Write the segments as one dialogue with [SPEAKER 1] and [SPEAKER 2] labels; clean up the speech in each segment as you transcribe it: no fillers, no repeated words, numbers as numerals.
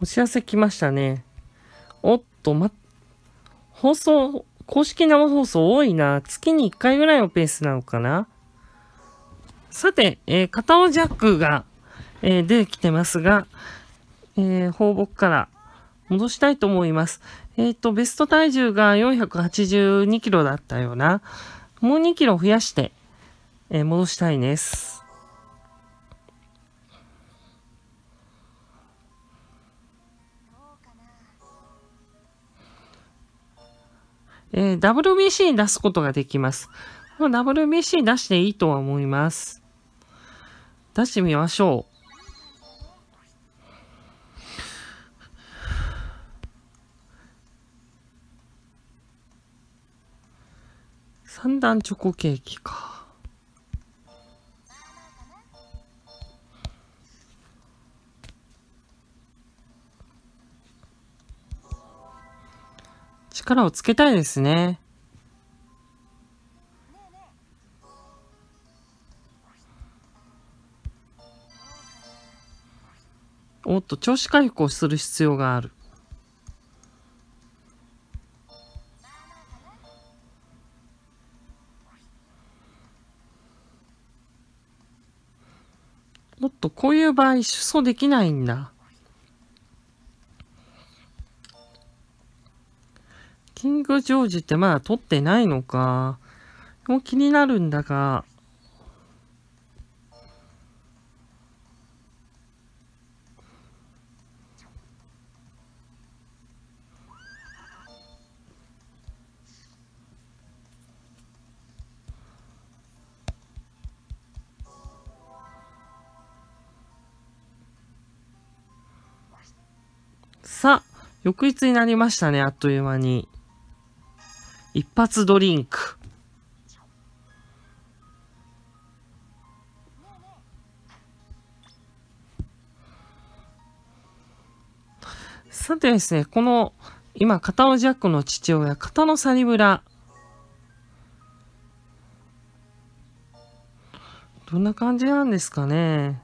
[SPEAKER 1] お知らせ来ましたね。おっと、放送、公式生放送多いな。月に1回ぐらいのペースなのかな。さて、片尾ジャックが、出てきてますが、放牧から戻したいと思います。ベスト体重が482キロだったような。もう2キロ増やして、戻したいです。WBC に出すことができます。WBC 出していいとは思います。出してみましょう。三段チョコケーキか。力をつけたいですね。おっと、調子回復をする必要がある。おっと、こういう場合、出走できないんだ。キングジョージってまだ取ってないのか。もう気になるんだが。さあ、翌日になりましたね、あっという間に。一発ドリンク。さてですね、この、今、片尾ジャックの父親、片野サニブラ。どんな感じなんですかね。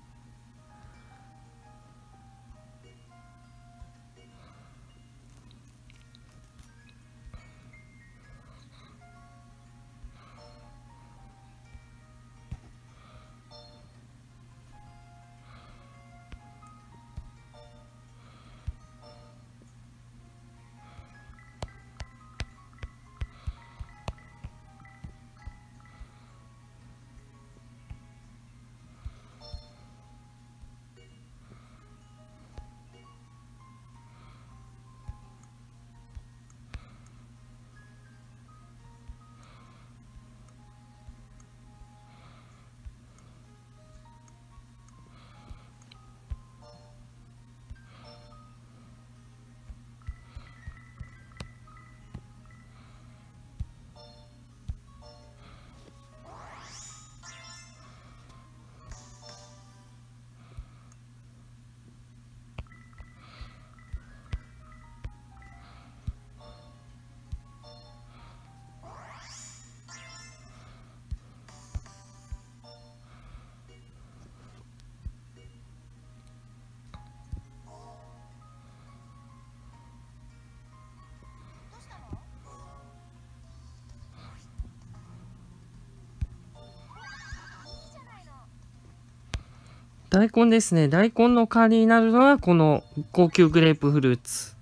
[SPEAKER 1] 大根ですね。大根の代わりになるのはこの高級グレープフルーツ。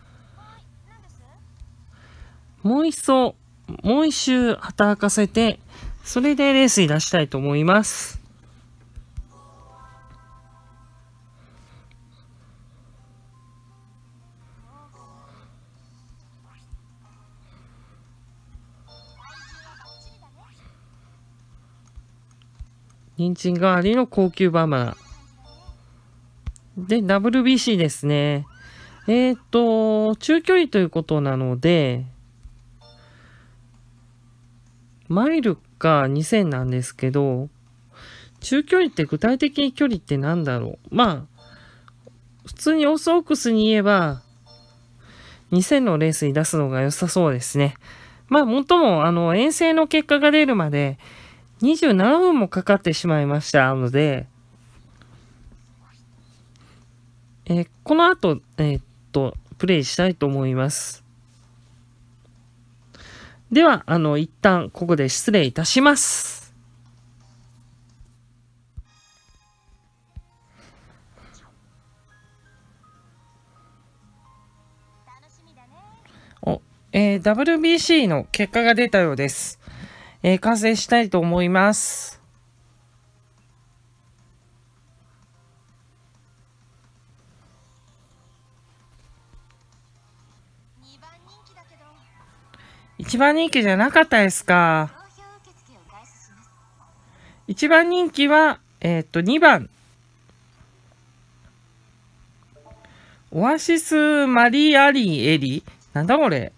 [SPEAKER 1] もう一周働かせて、それでレースに出したいと思います。人参代わりの高級バナナ。で、WBC ですね。中距離ということなので、マイルか2000なんですけど、中距離って具体的に距離って何だろう。まあ、普通にオーソドックスに言えば、2000のレースに出すのが良さそうですね。まあ、もっとも、遠征の結果が出るまで、27分もかかってしまいましたので、 この後、プレイしたいと思います。では、一旦ここで失礼いたします。WBC の結果が出たようです。完成したいと思います。一番人気じゃなかったですか。一番人気は、2番。オアシスマリアリエリなんだこれ。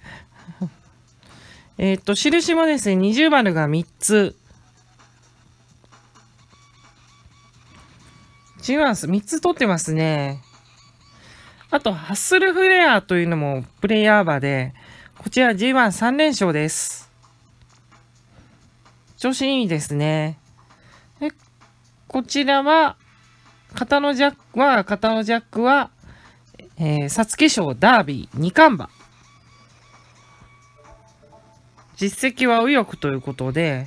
[SPEAKER 1] 印もですね、20丸が3つ。違います。3つ取ってますね。あと、ハッスルフレアというのもプレイヤー馬で、こちら G13 連勝です。調子いいですね。でこちらは、片野ジャックは、皐月賞ダービー2冠馬。実績は右翼ということで、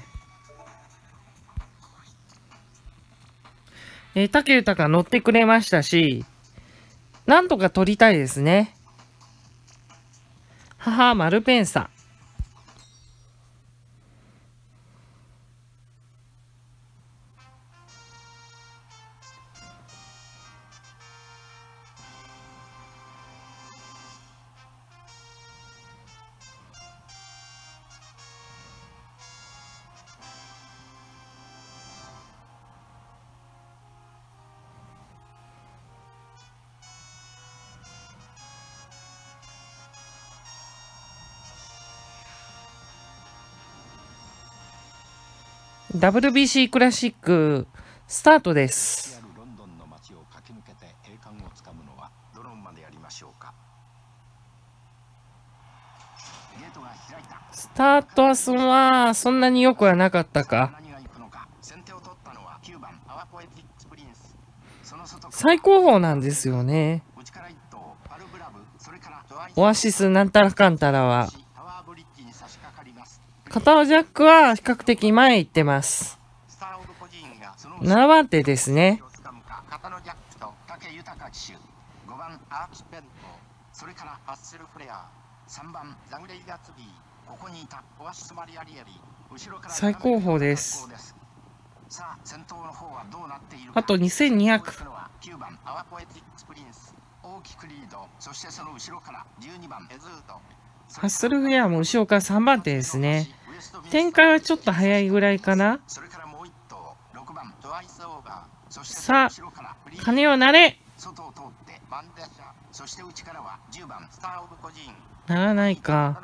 [SPEAKER 1] 武豊乗ってくれましたし、なんとか取りたいですね。母マルペンサ。WBC クラシックスタートです。
[SPEAKER 2] ロンドンの街を駆け抜けて栄冠をつかむのはどの馬でやりましょうか。ゲートが開いた。
[SPEAKER 1] スタートはそんなに良くはなかったか。
[SPEAKER 2] 何が行くのか。先手を取ったのは9番アワポエティックスプリンス。その外
[SPEAKER 1] 最高峰なんですよね。
[SPEAKER 2] 内から一頭パルブラブ、それから
[SPEAKER 1] オアシスなんたらかんたらは。
[SPEAKER 2] タワーブリッジに差し掛かります。
[SPEAKER 1] 片尾ジャックは比較的前行ってます。7番手ですね。
[SPEAKER 2] 片野ジャックと武豊騎手、5番アーチペント、それからハッセルフレア、3番ザグレイガツビー、ここにいたオアシスマリアリエリ、後ろから
[SPEAKER 1] 最高峰です。
[SPEAKER 2] さあ先頭の方はどうなっているか。
[SPEAKER 1] あと2200。
[SPEAKER 2] 9番アワポエティックスプリンス、大きくリード、そしてその後ろから12番エズート。
[SPEAKER 1] ハッスルフレアも後ろから3番手ですね。展開はちょっと早いぐらいかな。さあ、鐘を鳴れ。ならないか。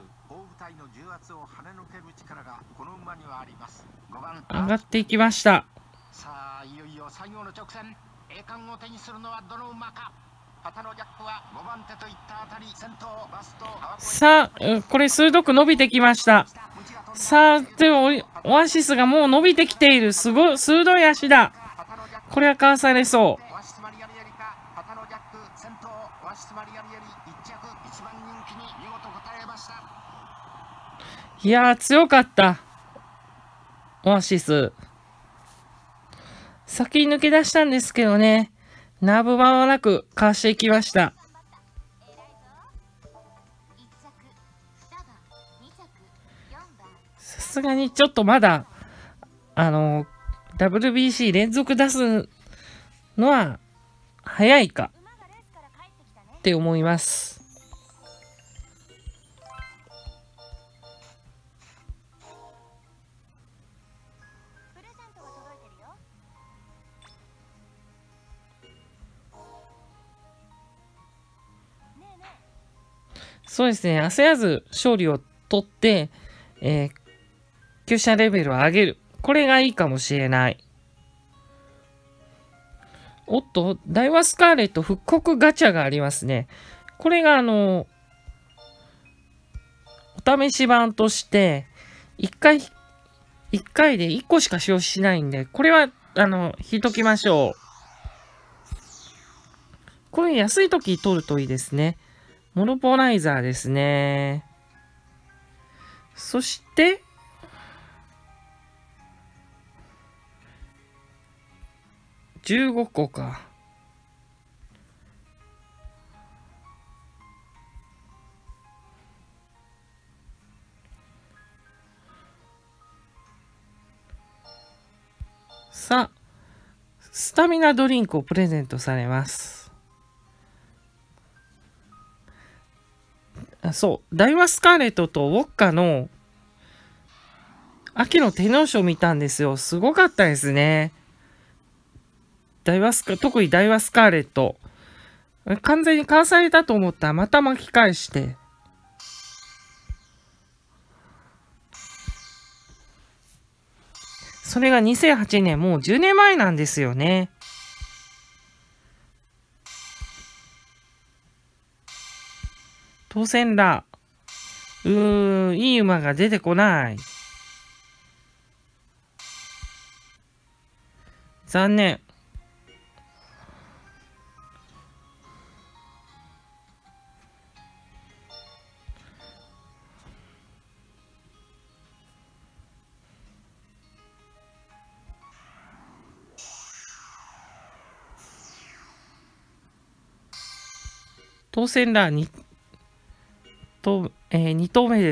[SPEAKER 1] 上がっていきました。
[SPEAKER 2] さあ、いよいよ最後の直線。栄冠を手にするのはどの馬か。片野ジャックは5番手といったあたり、先頭バスト。
[SPEAKER 1] さあ、これ鋭く伸びてきました。さあ、でもオアシスがもう伸びてきている。すごい鋭い足だ。これはかわされそう。いやー、強かった。オアシス。先に抜け出したんですけどね。ナーブ間もなくかわしていきました。さすがにちょっとまだ、WBC 連続出すのは早いかって思います。そうですね。焦らず勝利を取って、厩舎レベルを上げる。これがいいかもしれない。おっと、大和スカーレット復刻ガチャがありますね。これがお試し版として、1回で1個しか使用しないんで、これは、引いときましょう。 これ安い時取るといいですね。モノポライザーですね。そして、15個か。さあ、スタミナドリンクをプレゼントされます。そう、ダイワスカーレットとウォッカの秋の天皇賞見たんですよ。すごかったですね。特にダイワスカーレット。完全に完済だと思ったらまた巻き返して。それが2008年、もう10年前なんですよね。当選だ。いい馬が出てこない。残念。当選だ。2投目です。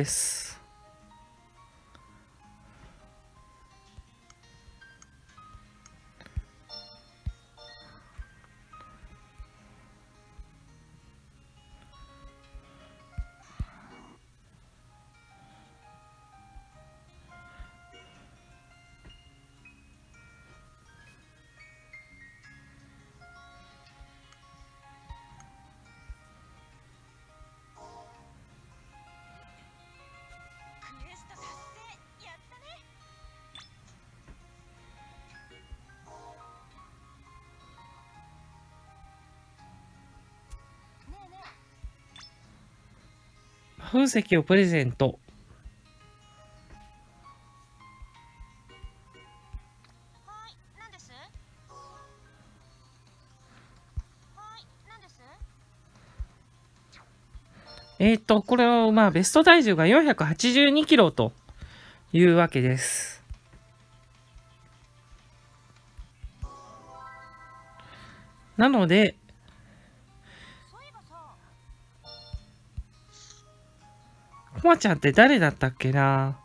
[SPEAKER 1] 風石をプレゼント。これはベスト体重が482キロというわけです。なので、コマちゃんって誰だったっけな。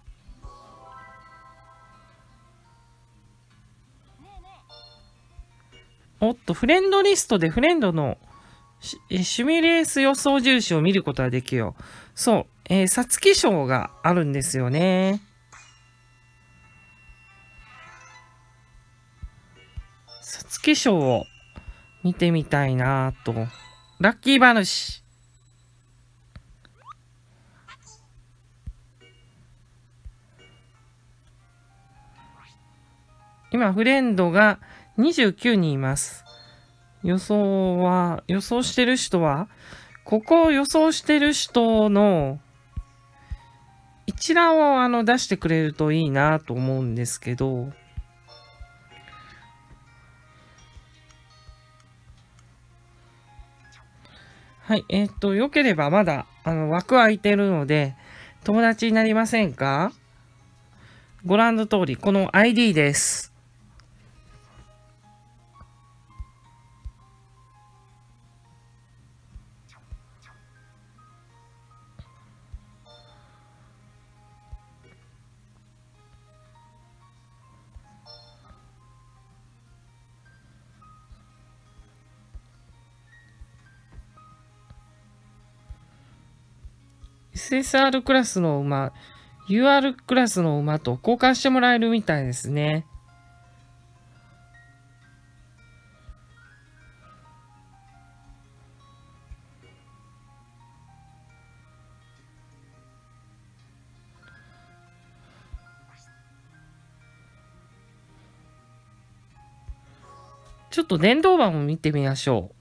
[SPEAKER 1] おっと、フレンドリストでフレンドのシミュレース予想印を見ることができるよ。そう、皐月賞があるんですよね。皐月賞を見てみたいなと。ラッキー話。今、フレンドが29人います。予想してる人は、ここを予想してる人の一覧を出してくれるといいなと思うんですけど、はい、よければまだ枠空いてるので、友達になりませんか？ご覧の通り、この ID です。SSR クラスの馬、UR クラスの馬と交換してもらえるみたいですね。ちょっと電動馬を見てみましょ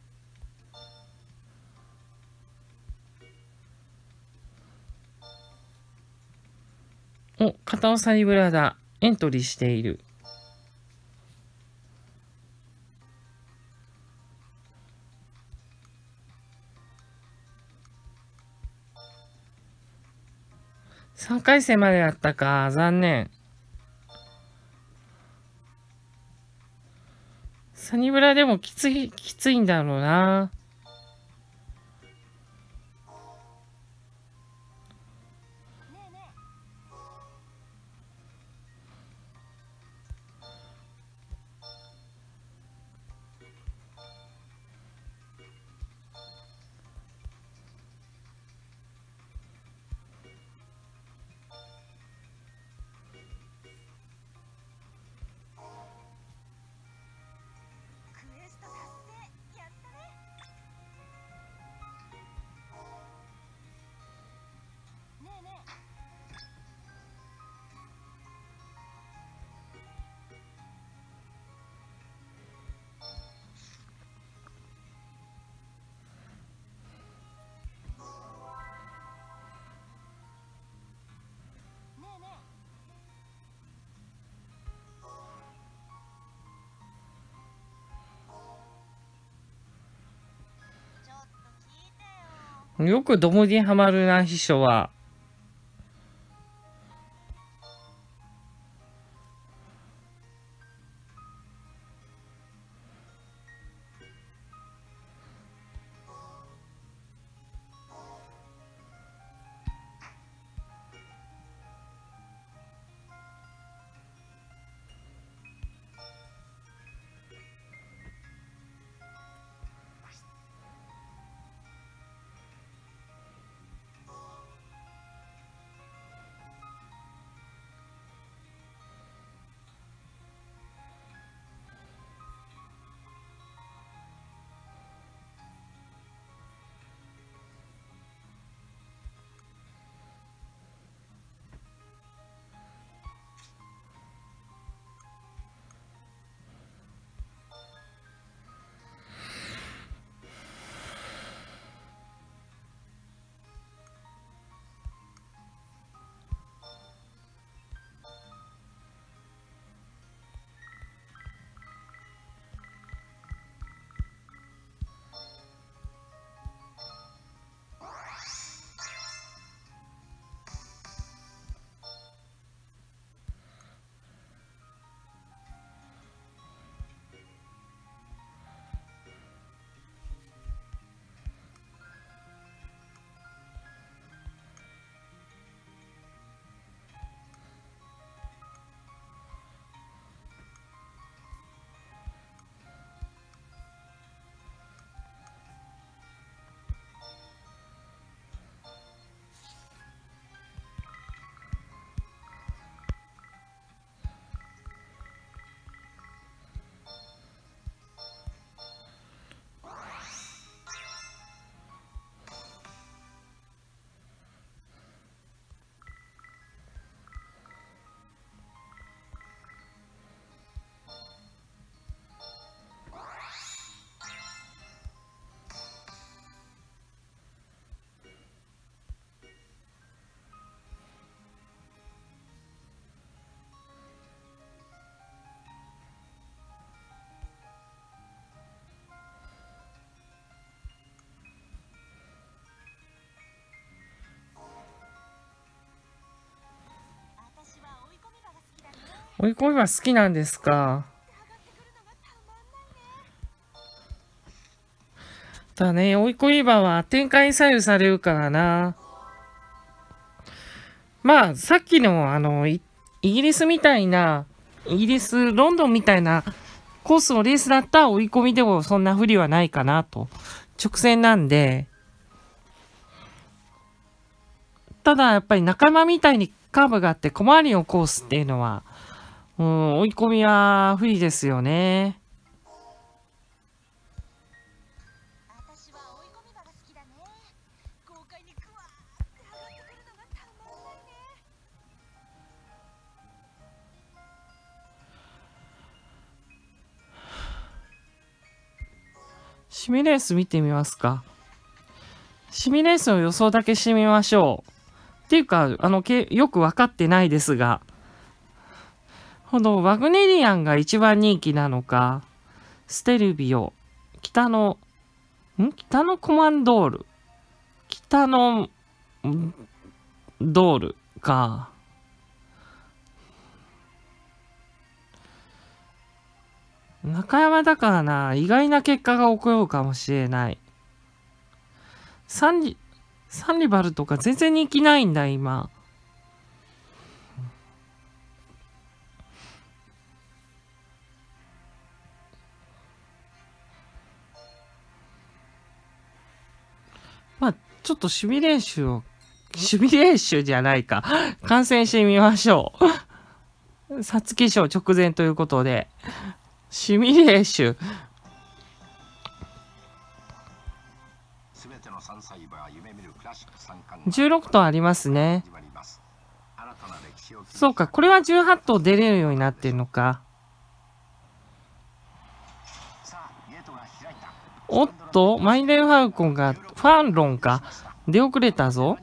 [SPEAKER 1] う。お、片尾サニブラだ。エントリーしている。 3回戦までやったか。残念。サニブラでもきついんだろうな。よくドモにはまるな、秘書は。追い込みは好きなんですか。だね、追い込み場は展開に左右されるからな。まあ、さっきのイギリスみたいな、イギリス、ロンドンみたいなコースのレースだったら追い込みでもそんな不利はないかなと。直線なんで。ただやっぱり仲間みたいにカーブがあって小回りのコースっていうのは、追い込みは不利ですよね。シミュレース見てみますか。シミュレースの予想だけしてみましょう。っていうか、よく分かってないですが。ワグネリアンが一番人気なのか、ステルビオ、北のコマンドール、北のドール、 か。中山だからな、意外な結果が起こるかもしれない。サンリバルとか全然人気ないんだ、今。まあ、ちょっとシミュレーションじゃないか。観戦してみましょう。皐月賞直前ということで。シミュレーション。16頭ありますね。そうか、これは18頭出れるようになってるのか。おっと、マイネル・ファルコンが、ファンロンか。出遅れたぞ。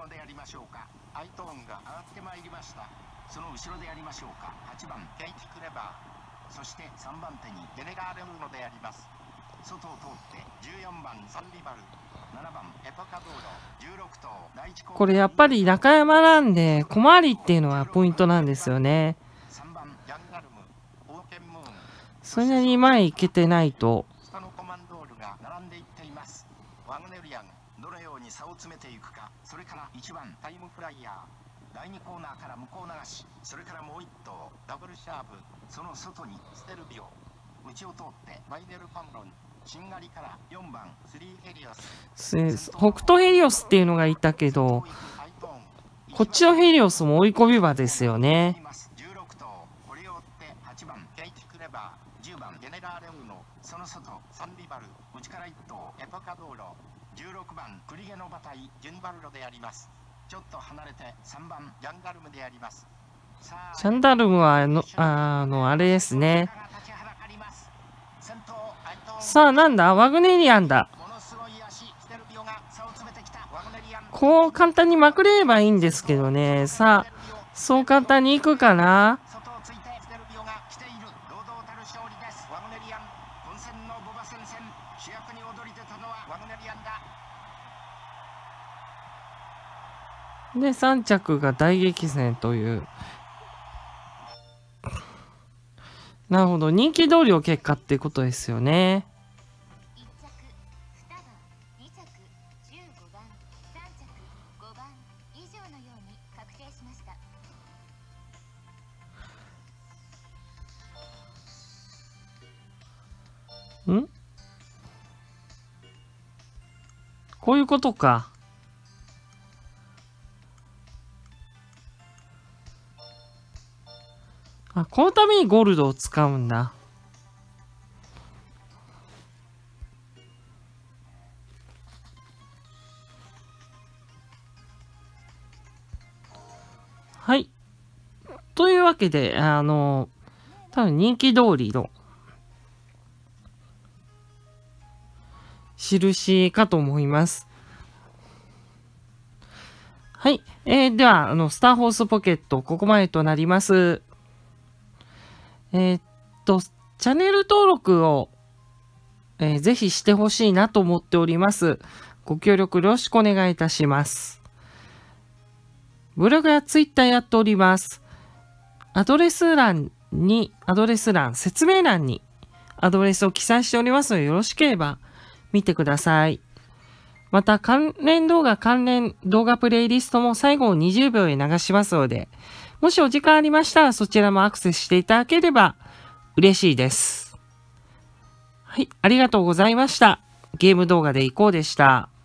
[SPEAKER 2] そして3番手にデネガーレムのであります。外を通って14番サンリバル、7番エポカドーロ、16頭第1。
[SPEAKER 1] これやっぱり中山なんで小回りっていうのはポイントなんですよね。
[SPEAKER 2] 3番ヤンガルム、オーケンムーン、
[SPEAKER 1] それなりに前行けてないと。
[SPEAKER 2] 下のコマンドールが並んでいっています。ワグネリアンどのように差を詰めていくか。それから1番タイムフライヤー、第2コーナーから向こう流し、それからもう1頭ダブルシャープ、その外にステルビオ、内を通ってマイネル・ファンロン、しんがりから4番スリーヘリオス、
[SPEAKER 1] 北斗ヘリオスっていうのがいたけど、こっちのヘリオスも追い込み場ですよね。
[SPEAKER 2] 16頭、これを追って8番ケイティ・クレバー、10番ゲネラーレウノ、その外サンリバル、内から1頭エポカドーロ、16番クリゲノバタイ・ジュンバルロであります。ちょっと離れて3番ヤンガルムであります。
[SPEAKER 1] ジャンダルムはあれですね。さあなんだ、ワグネリアンだ。こう簡単にまくれればいいんですけどね。さあそう簡単にいくかな。で3着が大激戦という。なるほど、人気同僚結果っていうことですよね。
[SPEAKER 3] 1着、2番、2着、15番、3着、5番以上のように確定しました。
[SPEAKER 1] ん？こういうことか。あ、このためにゴールドを使うんだ。はい。というわけで、多分人気通りの印かと思います。はい。では、スターホースポケット、ここまでとなります。チャンネル登録を、ぜひしてほしいなと思っております。ご協力よろしくお願いいたします。ブログやツイッターやっております。説明欄にアドレスを記載しておりますので、よろしければ見てください。また、関連動画プレイリストも最後を20秒で流しますので、もしお時間ありましたらそちらもアクセスしていただければ嬉しいです。はい、ありがとうございました。ゲーム動画でいこうでした。